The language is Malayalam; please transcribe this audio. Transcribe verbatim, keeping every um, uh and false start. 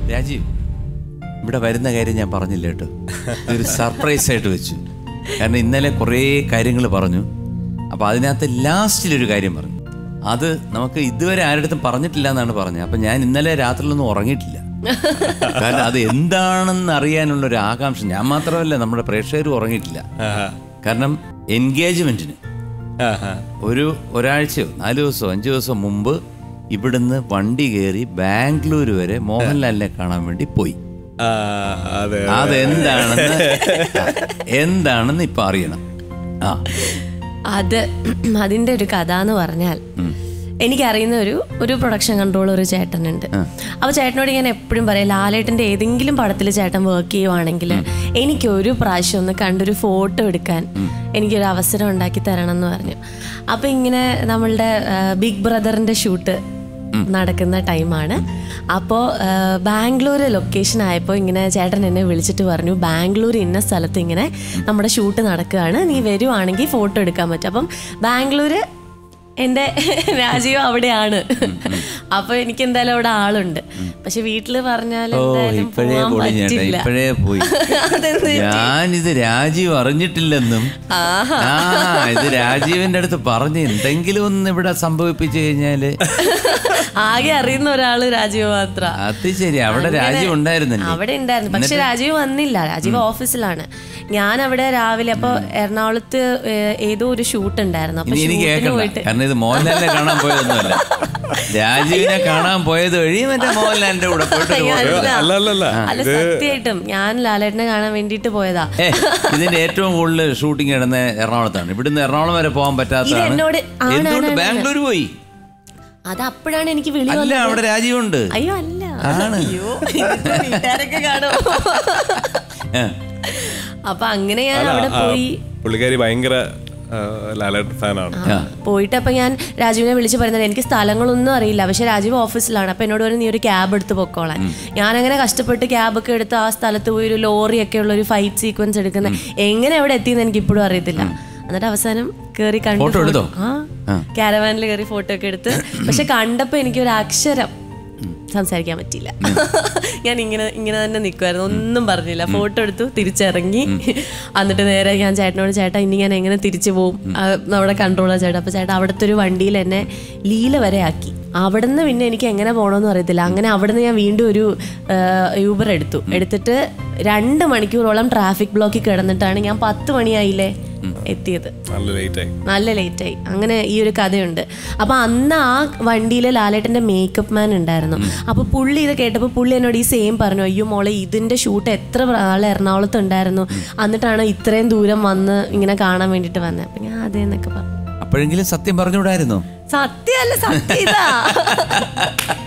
രാജീവ് ഇവിടെ വരുന്ന കാര്യം ഞാൻ പറഞ്ഞില്ല കേട്ടോ, ഇതൊരു സർപ്രൈസ് ആയിട്ട് വെച്ചു. കാരണം ഇന്നലെ കുറേ കാര്യങ്ങൾ പറഞ്ഞു. അപ്പോൾ അതിനകത്ത് ലാസ്റ്റിലൊരു കാര്യം പറഞ്ഞു, അത് നമുക്ക് ഇതുവരെ ആരുടെടുത്തും പറഞ്ഞിട്ടില്ല എന്നാണ് പറഞ്ഞത്. അപ്പം ഞാൻ ഇന്നലെ രാത്രിയിലൊന്നും ഉറങ്ങിയിട്ടില്ല. കാരണം അത് എന്താണെന്ന് അറിയാനുള്ളൊരു ആകാംക്ഷ. ഞാൻ മാത്രമല്ല, നമ്മുടെ പ്രേക്ഷകരും ഉറങ്ങിയിട്ടില്ല. കാരണം എൻഗേജ്മെന്റിന് ഒരു ഒരാഴ്ചയോ നാല് ദിവസമോ അഞ്ച് ദിവസം മുമ്പ് ഇവിടുന്ന് വണ്ടി കയറി ബാംഗ്ലൂർ വരെ മോഹൻലാലിനെ കാണാൻ വേണ്ടി പോയി. അതെന്താണെന്ന് എന്താണെന്ന് ഇപ്പൊ അറിയണം. ആ അത് അതിന്റെ ഒരു കഥ എന്ന് പറഞ്ഞാൽ, എനിക്കറിയുന്ന ഒരു ഒരു പ്രൊഡക്ഷൻ കൺട്രോളർ ഒരു ചേട്ടനുണ്ട്. അപ്പോൾ ചേട്ടനോട് ഞാൻ എപ്പോഴും പറയാം, ലാലേട്ടൻ്റെ ഏതെങ്കിലും പടത്തിൽ ചേട്ടൻ വർക്ക് ചെയ്യുവാണെങ്കിൽ എനിക്കൊരു പ്രാവശ്യം ഒന്ന് കണ്ടൊരു ഫോട്ടോ എടുക്കാൻ എനിക്കൊരു അവസരം ഉണ്ടാക്കി തരണം എന്ന് പറഞ്ഞു. അപ്പോൾ ഇങ്ങനെ നമ്മളുടെ ബിഗ് ബ്രദറിൻ്റെ ഷൂട്ട് നടക്കുന്ന ടൈമാണ്. അപ്പോൾ ബാംഗ്ലൂർ ലൊക്കേഷൻ ആയപ്പോൾ ഇങ്ങനെ ചേട്ടൻ എന്നെ വിളിച്ചിട്ട് പറഞ്ഞു, ബാംഗ്ലൂർ ഇന്ന സ്ഥലത്ത് ഇങ്ങനെ നമ്മുടെ ഷൂട്ട് നടക്കുകയാണ്, നീ വരുവാണെങ്കിൽ ഫോട്ടോ എടുക്കാൻ പറ്റും. അപ്പം ബാംഗ്ലൂർ എൻ്റെ രാജീവ് അവിടെയാണ്. അപ്പൊ എനിക്ക് എന്തായാലും അവിടെ ആളുണ്ട്. പക്ഷെ വീട്ടില് പറഞ്ഞാൽ ഞാനിത് രാജീവ് അറിഞ്ഞിട്ടില്ലെന്നും ഇത് രാജീവിന്റെ അടുത്ത് പറഞ്ഞ് എന്തെങ്കിലും ഒന്ന് ഇവിടെ സംഭവിപ്പിച്ചു കഴിഞ്ഞാല് ആകെ അറിയുന്ന ഒരാള് രാജീവ് മാത്രം. അത് ശരി, അവിടെ രാജീവ് ഉണ്ടായിരുന്നു. അവിടെ ഉണ്ടായിരുന്നു, പക്ഷെ രാജീവ് വന്നില്ല. രാജീവ് ഓഫീസിലാണ്. ഞാൻ അവിടെ രാവിലെ അപ്പൊ എറണാകുളത്ത് ഏതോ ഒരു ഷൂട്ട് ഉണ്ടായിരുന്നു. അപ്പൊ പോയിട്ട് ഇത് മോഹൻലാലിനെ കാണാൻ പോയതൊന്നുമല്ല, രാജീവിനെ കാണാൻ പോയത് വഴി മറ്റേ മോഹൻലാലിന്റെ കൂടെ അല്ല, സത്യമായിട്ടും ഞാൻ ലാലേട്ടനെ കാണാൻ വേണ്ടിട്ട് പോയതാ. ഇതിന്റെ ഏറ്റവും കൂടുതൽ ഷൂട്ടിംഗ് നടന്ന എറണാകുളത്താണ്. ഇവിടുന്ന് എറണാകുളം വരെ പോകാൻ പറ്റാത്തതാണ്. ബാംഗ്ലൂർ പോയി. അത് അപ്പോഴാണ് എനിക്ക് വിളി. അല്ല, അവിടെ രാജീവുണ്ട്. അയ്യോ അല്ല, അയ്യോ വീട്ടുകാരൊക്കെ കാണും. അപ്പൊ അങ്ങനെ ഞാൻ അവിടെ പോയി. പുള്ളിക്കാരി ഭയങ്കര ഫാനാണ്. പോയിട്ട് അപ്പൊ ഞാൻ രാജീവിനെ വിളിച്ച് പറയുന്നത്, എനിക്ക് സ്ഥലങ്ങളൊന്നും അറിയില്ല, പക്ഷെ രാജീവ് ഓഫീസിലാണ്. അപ്പൊ എന്നോട് പറഞ്ഞു, നീ ഒരു ക്യാബ് എടുത്ത് പൊക്കോളാൻ. ഞാനങ്ങനെ കഷ്ടപ്പെട്ട് ക്യാബൊക്കെ എടുത്ത് ആ സ്ഥലത്ത് പോയി ഒരു ലോറിയൊക്കെ ഉള്ള ഒരു ഫൈറ്റ് സീക്വൻസ് എടുക്കുന്നത് എങ്ങനെ അവിടെ എത്തിയെന്ന് എനിക്ക് ഇപ്പോഴും അറിയത്തില്ല. എന്നിട്ട് അവസാനം കയറി കണ്ടു, ആ കാരവാനിൽ കയറി ഫോട്ടോ ഒക്കെ എടുത്ത്. പക്ഷെ കണ്ടപ്പോ എനിക്കൊരു അക്ഷരം സംസാരിക്കാൻ പറ്റിയില്ല. ഞാൻ ഇങ്ങനെ ഇങ്ങനെ തന്നെ നിൽക്കുമായിരുന്നു, ഒന്നും പറഞ്ഞില്ല. ഫോട്ടോ എടുത്തു, തിരിച്ചിറങ്ങി. എന്നിട്ട് നേരെ ഞാൻ ചേട്ടനോട്, ചേട്ടാ ഇനി ഞാൻ എങ്ങനെ തിരിച്ചു പോകും, നമ്മുടെ കൺട്രോളർ ചേട്ടാ. അപ്പോൾ ചേട്ടാ അവിടുത്തെ ഒരു വണ്ടിയിൽ എന്നെ ലീല വരെ ആക്കി. അവിടെ നിന്ന് പിന്നെ എനിക്ക് എങ്ങനെ പോകണമെന്ന് അറിയത്തില്ല. അങ്ങനെ അവിടെ നിന്ന് ഞാൻ വീണ്ടും ഒരു യൂബർ എടുത്തു. എടുത്തിട്ട് രണ്ട് മണിക്കൂറോളം ട്രാഫിക് ബ്ലോക്കിൽ കിടന്നിട്ടാണ് ഞാൻ പത്ത് മണിയായില്ലേ എത്തിയത്. നല്ല ലേറ്റായി. അങ്ങനെ ഈ ഒരു കഥയുണ്ട്. അപ്പൊ അന്ന് ആ വണ്ടിയിലെ ലാലേട്ടന്റെ മേക്കപ്പ് മാൻ ഉണ്ടായിരുന്നു. അപ്പൊ പുള്ളി ഇത് കേട്ടപ്പോൾ പുള്ളി എന്നോട് ഈ സെയിം പറഞ്ഞു, അയ്യോ മോളെ ഇതിന്റെ ഷൂട്ട് എത്ര ആളെ എറണാകുളത്ത് ഉണ്ടായിരുന്നു, എന്നിട്ടാണ് ഇത്രയും ദൂരം വന്ന് ഇങ്ങനെ കാണാൻ വേണ്ടിട്ട് വന്നത്. അപ്പൊ ഞാൻ അതേന്നൊക്കെ പറഞ്ഞു. അപ്പോഴെങ്കിലും സത്യം പറഞ്ഞുകൂടായിരുന്നു. സത്യമല്ല, സത്യം.